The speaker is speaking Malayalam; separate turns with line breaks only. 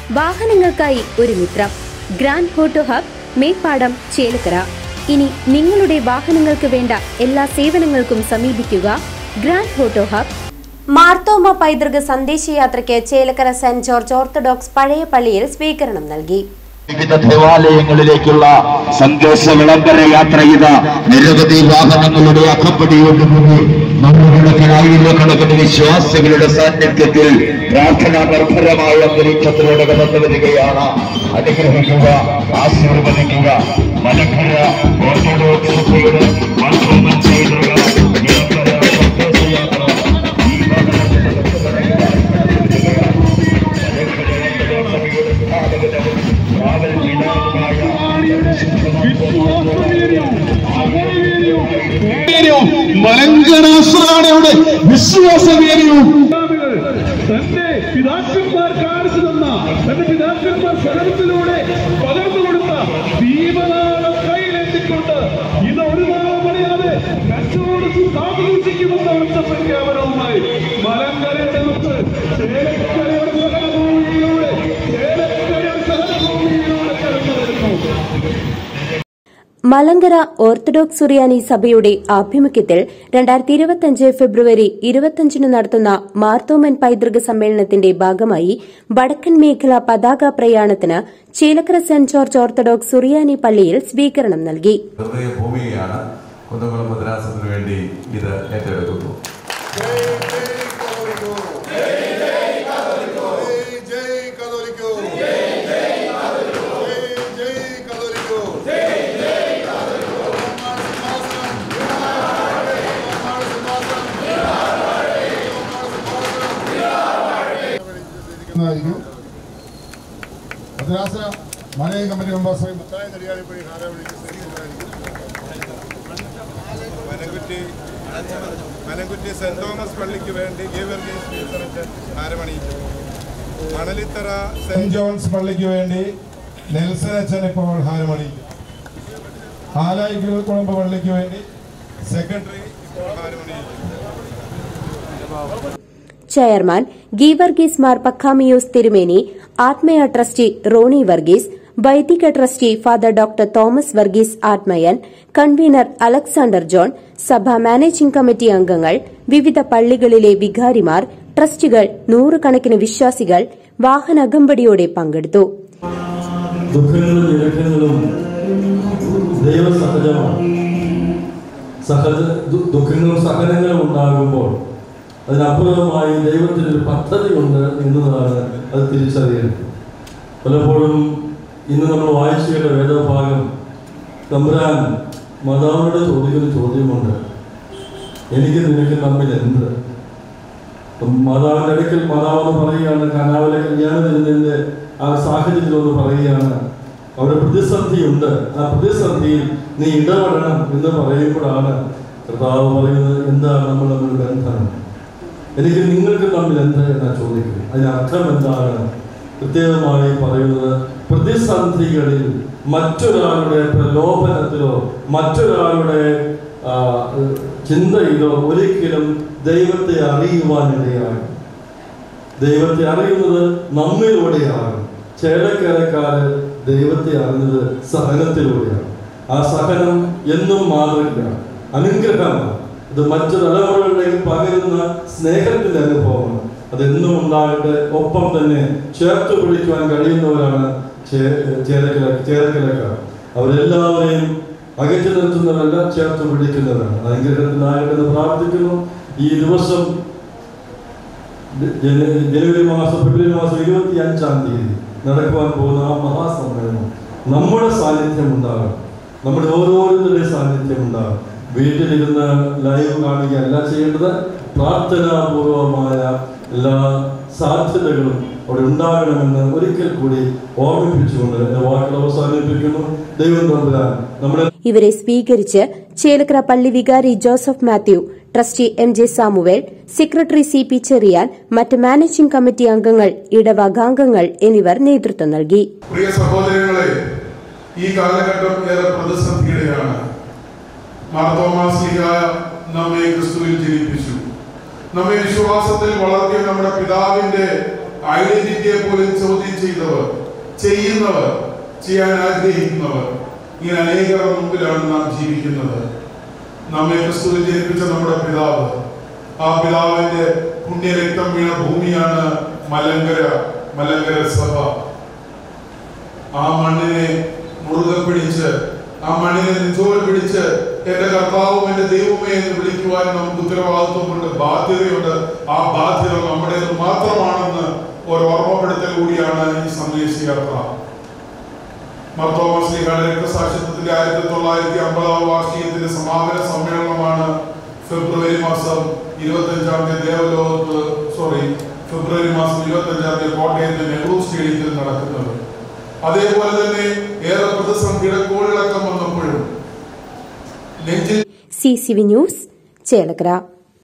വാഹനങ്ങൾക്കായി ഒരു മിത്രം. Grand auto hub, Meppadam, Chelakkara. ഇനി നിങ്ങളുടെ വാഹനങ്ങൾക്ക് വേണ്ട എല്ലാ സേവനങ്ങൾക്കും സമീപിക്കുക ഗ്രാൻഡ് ഓട്ടോ ഹബ്. മാർത്തോമ പൈതൃക സന്ദേശയാത്രയ്ക്ക് ചേലക്കര സെന്റ് ജോർജ് ഓർത്തഡോക്സ് പഴയ പള്ളിയിൽ സ്വീകരണം നൽകി.
വിവിധ ദേവാലയങ്ങളിലേക്കുള്ള സന്ദേശ വിളംബര യാത്ര ചെയ്ത നിരവധി വാഹനങ്ങളുടെ അകപ്പടിയോടുകൂടി നൂറുകണക്കിന് വിശ്വാസികളുടെ സാന്നിധ്യത്തിൽ പ്രാർത്ഥനാ നിർഭരമായ അന്തരീക്ഷത്തിലൂടെ കടന്നു വരികയാണ്. അനുഗ്രഹിക്കുക, ആശീർവദിക്കുക. മലങ്കര ഓർത്തഡോക്സ് സഭയുടെ
മലങ്കരാശ്രയുടെ വിശ്വാസവേദിയും തന്റെ പിതാക്കന്മാർ കാണിച്ചു തന്ന, തന്റെ പിതാക്കന്മാർ സഹനത്തിലൂടെ പകർന്നു കൊടുത്ത ദീപനാളം കയ്യിലെത്തിക്കൊണ്ട് ഇത് ഒരു നാളം പണിയാതെ കച്ചവട കാത്തുസൂക്ഷിക്കുമെന്ന ഒറ്റ പ്രഖ്യാപനവുമായി മലങ്കരയുടെ ചേലക്കരയുടെ സഹനഭൂമിയിലൂടെ കടന്നു വരുന്നു.
മലങ്കര ഓർത്തഡോക്സ് സുറിയാനി സഭയുടെ ആഭിമുഖ്യത്തിൽ 2025 ഫെബ്രുവരി 25 നടത്തുന്ന മാർത്തോമൻ പൈതൃക സമ്മേളനത്തിന്റെ ഭാഗമായി വടക്കൻ മേഖല പതാക പ്രയാണത്തിന് ചേലക്കര സെന്റ് ജോർജ് ഓർത്തഡോക്സ് സുറിയാനി പള്ളിയിൽ സ്വീകരണം നൽകി.
ഭൂമിയാണ് കുന്നംകുളം മദ്രാസത്തിന് വേണ്ടി ഇത് ഏറ്റെടുക്കുന്നു.
മദ്രാസ മാനേജിംഗ് കമ്മിറ്റി മെമ്പേഴ്സ്
മലങ്കുറ്റി സെന്റ് തോമസ് പള്ളിക്ക് വേണ്ടി ഹാരമണിയിക്കും. മണലിത്തറ സെന്റ് ജോൺസ് പള്ളിക്ക് വേണ്ടി നെൽസൺ അച്ഛൻ ഇപ്പോൾ ഹാരമണിയിക്കും. ആലായി കുളമ്പ് പള്ളിക്ക് വേണ്ടി സെക്രട്ടറി ഇപ്പോൾ ഹാരമണിയിക്കും.
ചെയർമാൻ ഗീവർഗീസ് മാർ പക്കാമിയോസ് തിരുമേനി, ആത്മയ ട്രസ്റ്റി റോണി വർഗീസ്, വൈദിക trustee father doctor Thomas Varghese ആത്മയൻ, കൺവീനർ അലക്സാണ്ടർ ജോൺ, സഭാ മാനേജിംഗ് കമ്മിറ്റി അംഗങ്ങൾ, വിവിധ പള്ളികളിലെ വികാരിമാർ, ട്രസ്റ്റികൾ, നൂറുകണക്കിന് വിശ്വാസികൾ വാഹനാകമ്പടിയോടെ പങ്കെടുത്തു.
ദുഃഖങ്ങളും നിരക്കങ്ങളും ദൈവസഹജമാണ്. ദുഃഖങ്ങളും സഹനങ്ങളും ഉണ്ടാകുമ്പോൾ അതിനപ്പുറമായി ദൈവത്തിനൊരു പദ്ധതി ഉണ്ട് എന്നതാണ് അത് തിരിച്ചറിയുന്നത്. പലപ്പോഴും ഇന്ന് നമ്മൾ വായിച്ചു കേട്ട വേദഭാഗം തമ്പുരാൻ മാതാവിനോട് ചോദിക്കുന്ന ചോദ്യമുണ്ട്, എനിക്ക് നിനക്ക് തമ്മിൽ എന്ത്? മാതാവിൻ്റെ അടുക്കൽ മാതാവെന്ന് പറയുകയാണ്, കനാവിലെ കല്യാണം വരുന്നതിൻ്റെ ആ സാഹചര്യത്തിലൊന്ന് പറയുകയാണ്, അവിടെ പ്രതിസന്ധിയുണ്ട്, ആ പ്രതിസന്ധിയിൽ നീ ഇടപെടണം എന്ന് പറയുമ്പോഴാണ് കർത്താവ് പറയുന്നത്, എന്താണ് നമ്മൾ തമ്മിൽ ബന്ധം, എനിക്ക് നിങ്ങൾക്ക് തമ്മിൽ എന്ത് എന്നാ ചോദിക്കുന്നത്. അതിനർത്ഥം എന്താണ്? പ്രത്യേകമായി പറയുന്നത്, പ്രതിസന്ധികളിൽ മറ്റൊരാളുടെ പ്രലോഭനത്തിലോ മറ്റൊരാളുടെ ചിന്തയിലോ ഒരിക്കലും ദൈവത്തെ അറിയുവാനിടയാകും. ദൈവത്തെ അറിയുന്നത് നമ്മിലൂടെയാണ്. ചേലക്കരക്കാര് ദൈവത്തെ അറിഞ്ഞത് സഹനത്തിലൂടെയാണ്. ആ സഹനം എന്നും മാറില്ല, അനുഗ്രഹമാണ്. ഇത് മറ്റു തലമുറകളിലേക്ക് പകരുന്ന സ്നേഹത്തിന്റെ അനുഭവമാണ്. അതെന്നും ഉണ്ടാകട്ടെ. ഒപ്പം തന്നെ ചേർത്ത് പിടിക്കുവാൻ കഴിയുന്നവരാണ് ചേലക്കരക്കാർ. അവരെല്ലാവരെയും അകറ്റി നിർത്തുന്നവരല്ല, ചേർത്ത് പിടിക്കുന്നവരാണ്. അനുഗ്രഹത്തിനാകട്ടെ പ്രാർത്ഥിക്കുന്നു. ഈ ദിവസം ഫെബ്രുവരി മാസം 25-ാം തീയതി നടക്കുവാൻ പോകുന്ന ആ മഹാസമ്മേളനം നമ്മുടെ സാന്നിധ്യം ഉണ്ടാകും, നമ്മുടെ ഓരോരുത്തരുടെയും സാന്നിധ്യം ഉണ്ടാകും. വീട്ടിലിരുന്ന് ലൈവ് കാണുകയല്ല ചെയ്യേണ്ടത്, പ്രാർത്ഥനാപൂർവമായ എല്ലാ സാധ്യതകളും അവിടെ ഉണ്ടാകണമെന്ന് ഒരിക്കൽ കൂടി ഓർമ്മിപ്പിച്ചുകൊണ്ട് എന്റെ വാക്കുകൾ അവസാനിപ്പിക്കുന്നു. ദൈവം തമ്പുരാൻ നമ്മുടെ
ഇവരെ സ്വീകരിച്ച് ചേലക്കര പള്ളി വികാരി Joseph Mathew, trustee MJ Samuel, secretary CP Cherian, മറ്റ് മാനേജിംഗ് കമ്മിറ്റി അംഗങ്ങൾ, ഇടവകാംഗങ്ങൾ എന്നിവർ നേതൃത്വം നൽകി.
പ്രിയ സഹോദരങ്ങളെ, ഈ കാലഘട്ടം ഏറെ പ്രതിസന്ധിയുടെയാണ്. മാർത്തോമാശ്ലീഹ നമ്മെ ക്രിസ്തുവിൽ ജനിപ്പിച്ചു. നമ്മെ വിശ്വാസത്തിൽ വളർത്തിയ നമ്മുടെ പിതാവിന്റെ
ഐഡന്റിറ്റിയെ പോലും ചോദ്യം ചെയ്തവർ, ചെയ്യുന്നവർ, ചെയ്യാൻ ആഗ്രഹിക്കുന്നവർ, ഇങ്ങനെ അനേകരുടെ മുമ്പിലാണ് നാം ജീവിക്കുന്നത്. നമ്മെ ക്രിസ്തുവിൽ ജനിപ്പിച്ച നമ്മുടെ പിതാവ്, ആ പിതാവിന്റെ പുണ്യരക്തം വീണ ഭൂമിയാണ് മലങ്കര സഭ. ആ മണ്ണിനെ മുറുകെ പിടിച്ച്, ആ മണ്ണിനെ നെഞ്ചോട് പിടിച്ച് എന്റെ കർത്താവും എന്റെ ദൈവമേ എന്ന് വിളിക്കുവാൻ നമുക്ക് ഉത്തരവാദിത്വമുണ്ട്, ബാധ്യതയുണ്ട്. ആ ബാധ്യത നമ്മുടേത് മാത്രമാണെന്ന് ഒരു ഓർമ്മപ്പെടുത്തൽ കൂടിയാണ് ഈ സന്ദേശയാത്ര. മർത്തോമാ ശ്ലീഹയുടെ രക്തസാക്ഷിത്വത്തിന്റെ 1950 വാർഷികത്തിന്റെ സമാപന സമ്മേളനമാണ് ഫെബ്രുവരി മാസം 25 കോട്ടയത്തെ നെഹ്റു സ്റ്റേഡിയത്തിൽ നടക്കുന്നത്. അതേപോലെ തന്നെ ഏറെ പ്രതിസന്ധിയുടെ കോളിളക്കം വന്നപ്പോഴും
CCV ന്യൂസ് ചേലക്കര.